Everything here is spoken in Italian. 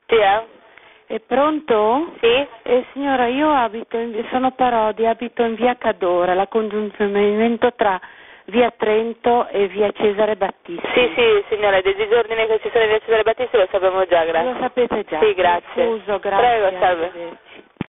Sì, È pronto? Sì? Signora, io sono Parodi, abito in via Cadora, la congiunzionamento tra via Trento e via Cesare Battisti. Sì, signora, dei disordini che ci sono in via Cesare Battisti lo sappiamo già, grazie. Lo sapete già. Sì, grazie. Scuso, grazie. Prego, salve. Arrivederci.